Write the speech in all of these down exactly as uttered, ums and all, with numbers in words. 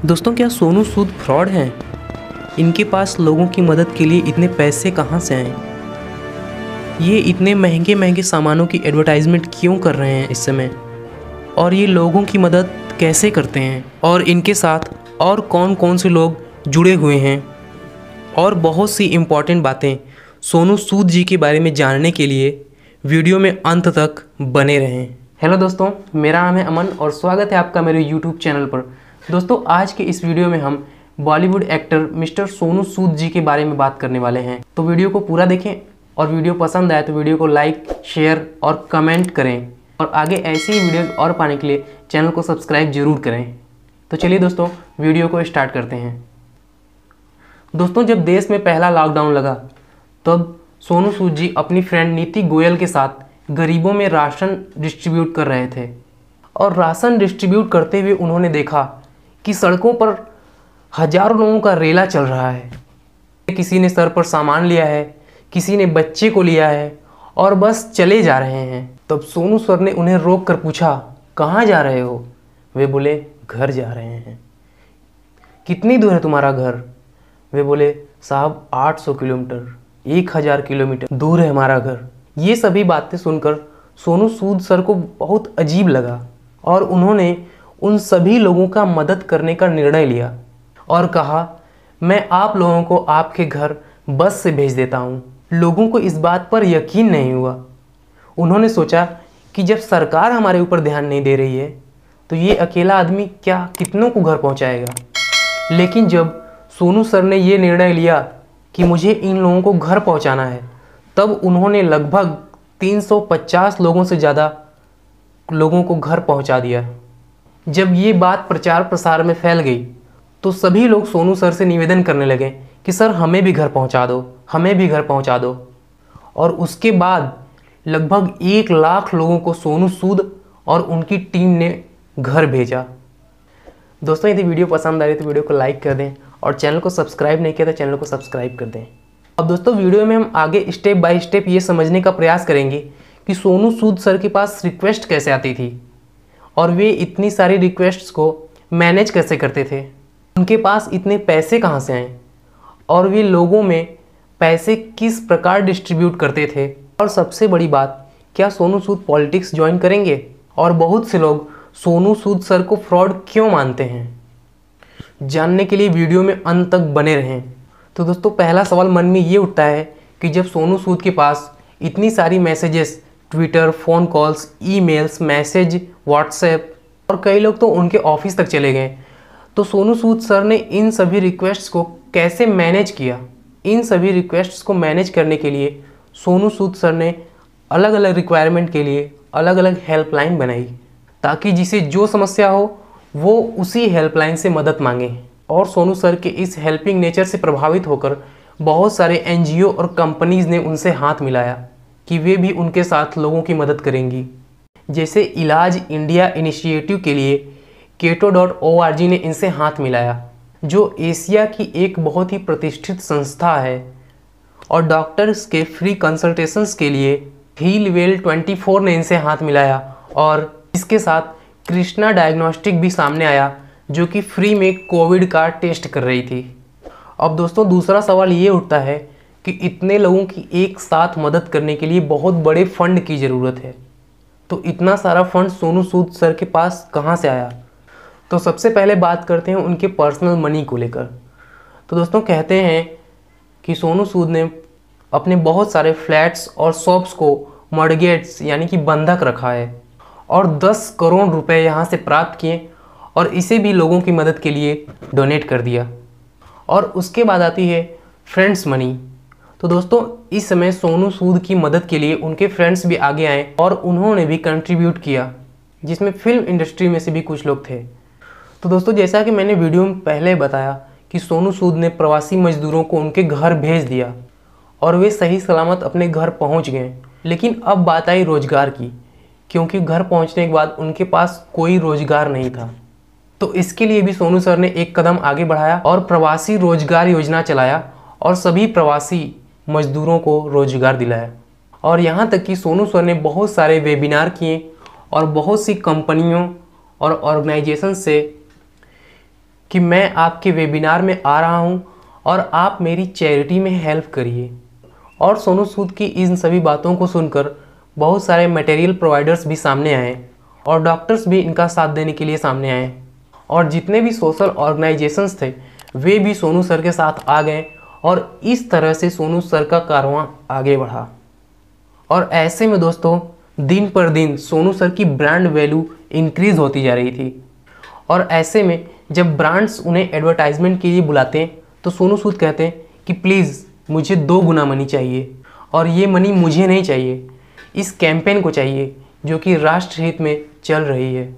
दोस्तों, क्या सोनू सूद फ्रॉड हैं? इनके पास लोगों की मदद के लिए इतने पैसे कहाँ से आए? ये इतने महंगे महंगे सामानों की एडवर्टाइजमेंट क्यों कर रहे हैं इस समय? और ये लोगों की मदद कैसे करते हैं? और इनके साथ और कौन कौन से लोग जुड़े हुए हैं? और बहुत सी इम्पॉर्टेंट बातें सोनू सूद जी के बारे में जानने के लिए वीडियो में अंत तक बने रहें। हेलो दोस्तों, मेरा नाम है अमन और स्वागत है आपका मेरे यूट्यूब चैनल पर। दोस्तों, आज के इस वीडियो में हम Bollywood actor mister Sonu Sood ji के बारे में बात करने वाले हैं। तो वीडियो को पूरा देखें और वीडियो पसंद आए तो वीडियो को लाइक, शेयर और कमेंट करें और आगे ऐसी ही वीडियोस और पाने के लिए चैनल को सब्सक्राइब जरूर करें। तो चलिए दोस्तों, वीडियो को स्टार्ट करते हैं। दोस्तों, जब देश में पहला लॉकडाउन लगा तब सोनू सूद जी अपनी फ्रेंड नीति गोयल के साथ गरीबों में राशन डिस्ट्रीब्यूट कर रहे थे। और राशन डिस्ट्रीब्यूट करते हुए उन्होंने देखा कि सड़कों पर हजारों लोगों का रेला चल रहा है। किसी ने सर पर सामान लिया है, किसी ने बच्चे को लिया है और बस चले जा रहे हैं। तब सोनू सर ने उन्हें रोक कर पूछा, कहाँ जा रहे हो? वे बोले, घर जा रहे हैं। कितनी दूर है तुम्हारा घर? वे बोले, साहब आठ सौ किलोमीटर, एक हज़ार किलोमीटर दूर है हमारा घर। ये सभी बातें सुनकर सोनू सूद सर को बहुत अजीब लगा और उन्होंने उन सभी लोगों का मदद करने का निर्णय लिया और कहा, मैं आप लोगों को आपके घर बस से भेज देता हूँ। लोगों को इस बात पर यकीन नहीं हुआ। उन्होंने सोचा कि जब सरकार हमारे ऊपर ध्यान नहीं दे रही है तो ये अकेला आदमी क्या कितनों को घर पहुँचाएगा। लेकिन जब सोनू सर ने ये निर्णय लिया कि मुझे इन लोगों को घर पहुँचाना है, तब उन्होंने लगभग तीन सौ पचास लोगों से ज़्यादा लोगों को घर पहुँचा दिया। जब ये बात प्रचार प्रसार में फैल गई तो सभी लोग सोनू सर से निवेदन करने लगे कि सर हमें भी घर पहुंचा दो, हमें भी घर पहुंचा दो। और उसके बाद लगभग एक लाख लोगों को सोनू सूद और उनकी टीम ने घर भेजा। दोस्तों, यदि वीडियो पसंद आ रही तो वीडियो को लाइक कर दें और चैनल को सब्सक्राइब नहीं किया तो चैनल को सब्सक्राइब कर दें। अब दोस्तों, वीडियो में हम आगे स्टेप बाय स्टेप ये समझने का प्रयास करेंगे कि सोनू सूद सर के पास रिक्वेस्ट कैसे आती थी और वे इतनी सारी रिक्वेस्ट्स को मैनेज कैसे करते थे, उनके पास इतने पैसे कहाँ से आए और वे लोगों में पैसे किस प्रकार डिस्ट्रीब्यूट करते थे। और सबसे बड़ी बात, क्या सोनू सूद पॉलिटिक्स ज्वाइन करेंगे? और बहुत से लोग सोनू सूद सर को फ्रॉड क्यों मानते हैं, जानने के लिए वीडियो में अंत तक बने रहें। तो दोस्तों, पहला सवाल मन में ये उठता है कि जब सोनू सूद के पास इतनी सारी messages, Twitter, phone calls, emails, message, WhatsApp और कई लोग तो उनके ऑफिस तक चले गए, तो सोनू सूद सर ने इन सभी रिक्वेस्ट्स को कैसे मैनेज किया? इन सभी रिक्वेस्ट्स को मैनेज करने के लिए सोनू सूद सर ने अलग अलग रिक्वायरमेंट के लिए अलग अलग हेल्पलाइन बनाई ताकि जिसे जो समस्या हो वो उसी हेल्पलाइन से मदद मांगे। और सोनू सर के इस हेल्पिंग नेचर से प्रभावित होकर बहुत सारे एनजीओ और कंपनीज़ ने उनसे हाथ मिलाया कि वे भी उनके साथ लोगों की मदद करेंगी। जैसे इलाज इंडिया इनिशिएटिव के लिए Ketto dot O R G ने इनसे हाथ मिलाया, जो एशिया की एक बहुत ही प्रतिष्ठित संस्था है। और डॉक्टर्स के फ्री कंसल्टेशंस के लिए हील वेल चौबीस ने इनसे हाथ मिलाया। और इसके साथ कृष्णा डायग्नोस्टिक भी सामने आया, जो कि फ्री में कोविड का टेस्ट कर रही थी। अब दोस्तों, दूसरा सवाल ये उठता है कि इतने लोगों की एक साथ मदद करने के लिए बहुत बड़े फंड की ज़रूरत है, तो इतना सारा फंड सोनू सूद सर के पास कहाँ से आया? तो सबसे पहले बात करते हैं उनके पर्सनल मनी को लेकर। तो दोस्तों, कहते हैं कि सोनू सूद ने अपने बहुत सारे फ्लैट्स और शॉप्स को मॉर्गेज यानी कि बंधक रखा है और दस करोड़ रुपए यहाँ से प्राप्त किए और इसे भी लोगों की मदद के लिए डोनेट कर दिया। और उसके बाद आती है फ्रेंड्स मनी। तो दोस्तों, इस समय सोनू सूद की मदद के लिए उनके फ्रेंड्स भी आगे आए और उन्होंने भी कंट्रीब्यूट किया, जिसमें फिल्म इंडस्ट्री में से भी कुछ लोग थे। तो दोस्तों, जैसा कि मैंने वीडियो में पहले बताया कि सोनू सूद ने प्रवासी मजदूरों को उनके घर भेज दिया और वे सही सलामत अपने घर पहुंच गए। लेकिन अब बात आई रोजगार की, क्योंकि घर पहुंचने के बाद उनके पास कोई रोजगार नहीं था। तो इसके लिए भी सोनू सर ने एक कदम आगे बढ़ाया और प्रवासी रोजगार योजना चलाया और सभी प्रवासी मजदूरों को रोजगार दिलाया। और यहाँ तक कि सोनू सर ने बहुत सारे वेबिनार किए और बहुत सी कंपनियों और ऑर्गेनाइजेशन से कि मैं आपके वेबिनार में आ रहा हूं और आप मेरी चैरिटी में हेल्प करिए। और सोनू सूद की इन सभी बातों को सुनकर बहुत सारे मटेरियल प्रोवाइडर्स भी सामने आए और डॉक्टर्स भी इनका साथ देने के लिए सामने आए और जितने भी सोशल ऑर्गेनाइजेशंस थे वे भी सोनू सर के साथ आ गए और इस तरह से सोनू सर का कारवां आगे बढ़ा। और ऐसे में दोस्तों दिन पर दिन सोनू सर की ब्रांड वैल्यू इंक्रीज़ होती जा रही थी। और ऐसे में जब ब्रांड्स उन्हें एडवर्टाइजमेंट के लिए बुलाते हैं तो सोनू सूद कहते हैं कि प्लीज़ मुझे दो गुना मनी चाहिए और ये मनी मुझे नहीं चाहिए, इस कैंपेन को चाहिए जो कि राष्ट्र हित में चल रही है।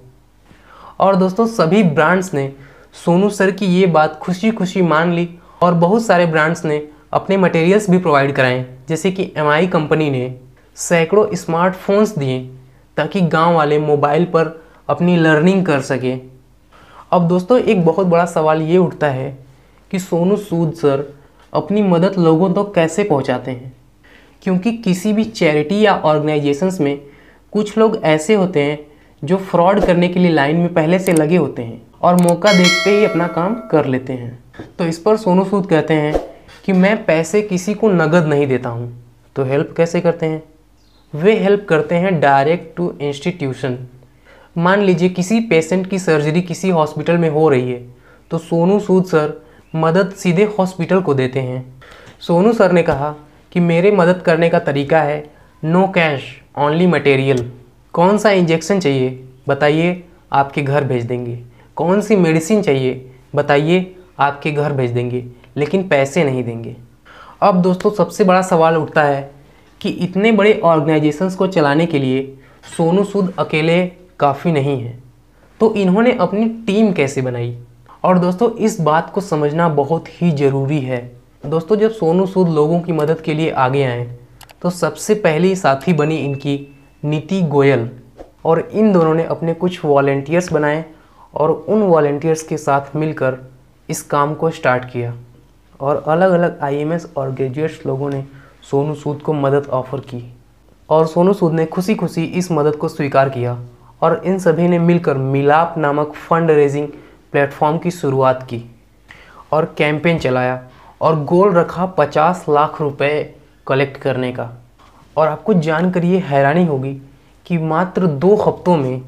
और दोस्तों सभी ब्रांड्स ने सोनू सर की ये बात खुशी खुशी मान ली और बहुत सारे ब्रांड्स ने अपने मटेरियल्स भी प्रोवाइड कराएं, जैसे कि एम आई कंपनी ने सैकड़ों स्मार्टफोन्स दिए ताकि गांव वाले मोबाइल पर अपनी लर्निंग कर सकें। अब दोस्तों एक बहुत बड़ा सवाल ये उठता है कि सोनू सूद सर अपनी मदद लोगों तक तो कैसे पहुंचाते हैं, क्योंकि किसी भी चैरिटी या ऑर्गेनाइजेशंस में कुछ लोग ऐसे होते हैं जो फ्रॉड करने के लिए लाइन में पहले से लगे होते हैं और मौका देखते ही अपना काम कर लेते हैं। तो इस पर सोनू सूद कहते हैं कि मैं पैसे किसी को नगद नहीं देता हूँ। तो हेल्प कैसे करते हैं? वे हेल्प करते हैं डायरेक्ट टू इंस्टीट्यूशन। मान लीजिए किसी पेशेंट की सर्जरी किसी हॉस्पिटल में हो रही है तो सोनू सूद सर मदद सीधे हॉस्पिटल को देते हैं। सोनू सर ने कहा कि मेरे मदद करने का तरीका है नो कैश ओनली मटेरियल। कौन सा इंजेक्शन चाहिए बताइए, आपके घर भेज देंगे। कौन सी मेडिसिन चाहिए बताइए, आपके घर भेज देंगे, लेकिन पैसे नहीं देंगे। अब दोस्तों सबसे बड़ा सवाल उठता है कि इतने बड़े ऑर्गेनाइजेशंस को चलाने के लिए सोनू सूद अकेले काफ़ी नहीं है, तो इन्होंने अपनी टीम कैसे बनाई? और दोस्तों इस बात को समझना बहुत ही ज़रूरी है। दोस्तों जब सोनू सूद लोगों की मदद के लिए आगे आए तो सबसे पहली साथी बनी इनकी नीति गोयल, और इन दोनों ने अपने कुछ वॉलेंटियर्स बनाए और उन वॉलेंटियर्स के साथ मिलकर इस काम को स्टार्ट किया। और अलग अलग आई एम एस और ग्रेजुएट्स लोगों ने सोनू सूद को मदद ऑफ़र की और सोनू सूद ने खुशी खुशी इस मदद को स्वीकार किया और इन सभी ने मिलकर मिलाप नामक फंड रेजिंग प्लेटफॉर्म की शुरुआत की और कैंपेन चलाया और गोल रखा पचास लाख रुपए कलेक्ट करने का। और आपको जानकर ये हैरानी होगी कि मात्र दो हफ्तों में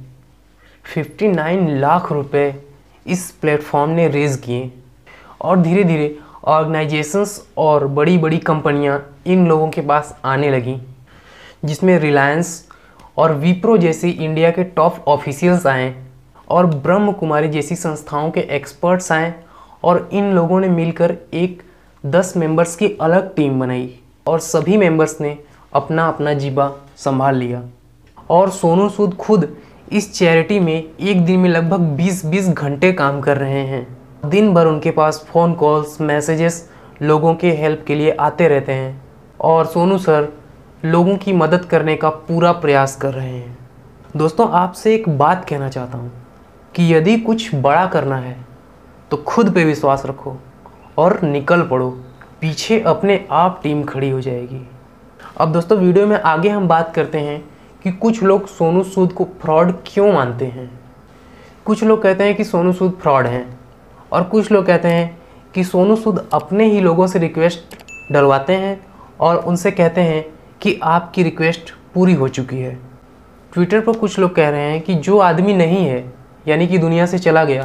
उनसठ लाख रुपए इस प्लेटफॉर्म ने रेज़ किए और धीरे धीरे ऑर्गेनाइजेशंस और बड़ी बड़ी कंपनियां इन लोगों के पास आने लगीं, जिसमें रिलायंस और विप्रो जैसी इंडिया के टॉप ऑफिशियल्स आए और ब्रह्म कुमारी जैसी संस्थाओं के एक्सपर्ट्स आए और इन लोगों ने मिलकर एक दस मेंबर्स की अलग टीम बनाई और सभी मेंबर्स ने अपना अपना जीवा संभाल लिया। और सोनू सूद खुद इस चैरिटी में एक दिन में लगभग बीस बीस घंटे काम कर रहे हैं। दिन भर उनके पास फ़ोन कॉल्स मैसेजेस लोगों के हेल्प के लिए आते रहते हैं और सोनू सर लोगों की मदद करने का पूरा प्रयास कर रहे हैं। दोस्तों आपसे एक बात कहना चाहता हूँ कि यदि कुछ बड़ा करना है तो खुद पे विश्वास रखो और निकल पड़ो, पीछे अपने आप टीम खड़ी हो जाएगी। अब दोस्तों वीडियो में आगे हम बात करते हैं कि कुछ लोग सोनू सूद को फ्रॉड क्यों मानते हैं। कुछ लोग कहते हैं कि सोनू सूद फ्रॉड हैं और कुछ लोग कहते हैं कि सोनू सूद अपने ही लोगों से रिक्वेस्ट डलवाते हैं और उनसे कहते हैं कि आपकी रिक्वेस्ट पूरी हो चुकी है। ट्विटर पर कुछ लोग कह रहे हैं कि जो आदमी नहीं है यानी कि दुनिया से चला गया,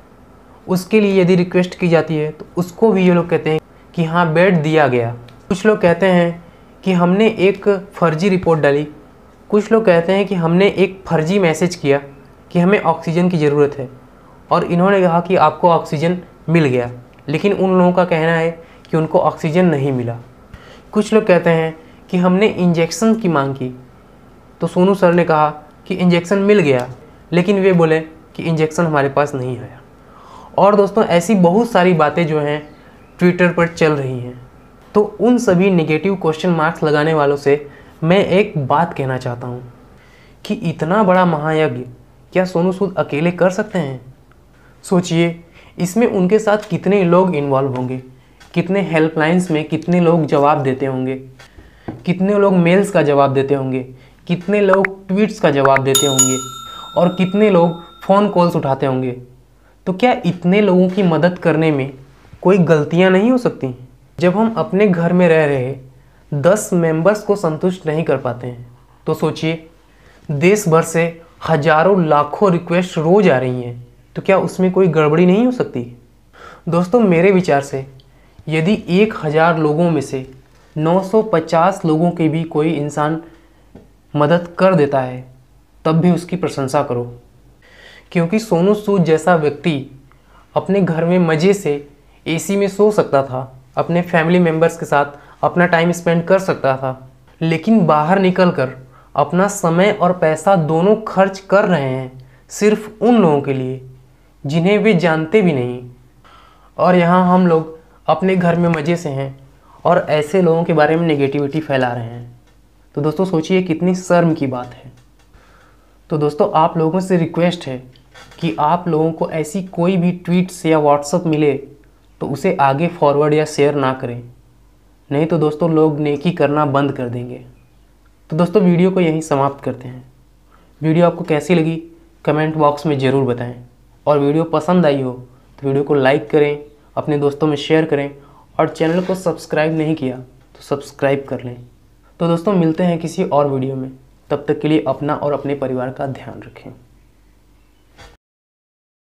उसके लिए यदि रिक्वेस्ट की जाती है तो उसको भी ये लोग कहते हैं कि हाँ बेड दिया गया। कुछ लोग कहते हैं कि हमने एक फर्जी रिपोर्ट डाली। कुछ लोग कहते हैं कि हमने एक फर्जी मैसेज किया कि हमें ऑक्सीजन की ज़रूरत है और इन्होंने कहा कि आपको ऑक्सीजन मिल गया, लेकिन उन लोगों का कहना है कि उनको ऑक्सीजन नहीं मिला। कुछ लोग कहते हैं कि हमने इंजेक्शन की मांग की तो सोनू सर ने कहा कि इंजेक्शन मिल गया, लेकिन वे बोले कि इंजेक्शन हमारे पास नहीं आया। और दोस्तों ऐसी बहुत सारी बातें जो हैं ट्विटर पर चल रही हैं। तो उन सभी नेगेटिव क्वेश्चन मार्क्स लगाने वालों से मैं एक बात कहना चाहता हूँ कि इतना बड़ा महायज्ञ क्या सोनू सूद अकेले कर सकते हैं? सोचिए इसमें उनके साथ कितने लोग इन्वॉल्व होंगे, कितने हेल्पलाइंस में कितने लोग जवाब देते होंगे, कितने लोग मेल्स का जवाब देते होंगे, कितने लोग ट्वीट्स का जवाब देते होंगे और कितने लोग फ़ोन कॉल्स उठाते होंगे। तो क्या इतने लोगों की मदद करने में कोई गलतियां नहीं हो सकती? जब हम अपने घर में रह रहे दस मेंबर्स को संतुष्ट नहीं कर पाते हैं, तो सोचिए देश भर से हजारों लाखों रिक्वेस्ट रोज आ रही हैं, तो क्या उसमें कोई गड़बड़ी नहीं हो सकती? दोस्तों, मेरे विचार से यदि एक हज़ार लोगों में से नौ सौ पचास लोगों की भी कोई इंसान मदद कर देता है, तब भी उसकी प्रशंसा करो। क्योंकि सोनू सूद जैसा व्यक्ति अपने घर में मज़े से एसी में सो सकता था, अपने फैमिली मेम्बर्स के साथ अपना टाइम स्पेंड कर सकता था, लेकिन बाहर निकलकर अपना समय और पैसा दोनों खर्च कर रहे हैं सिर्फ उन लोगों के लिए जिन्हें वे जानते भी नहीं। और यहाँ हम लोग अपने घर में मज़े से हैं और ऐसे लोगों के बारे में नेगेटिविटी फैला रहे हैं। तो दोस्तों सोचिए कितनी शर्म की बात है। तो दोस्तों, आप लोगों से रिक्वेस्ट है कि आप लोगों को ऐसी कोई भी ट्वीट्स या व्हाट्सएप मिले तो उसे आगे फॉरवर्ड या शेयर ना करें, नहीं तो दोस्तों लोग नेकी करना बंद कर देंगे। तो दोस्तों, वीडियो को यहीं समाप्त करते हैं। वीडियो आपको कैसी लगी कमेंट बॉक्स में ज़रूर बताएं, और वीडियो पसंद आई हो तो वीडियो को लाइक करें, अपने दोस्तों में शेयर करें, और चैनल को सब्सक्राइब नहीं किया तो सब्सक्राइब कर लें। तो दोस्तों, मिलते हैं किसी और वीडियो में। तब तक के लिए अपना और अपने परिवार का ध्यान रखें।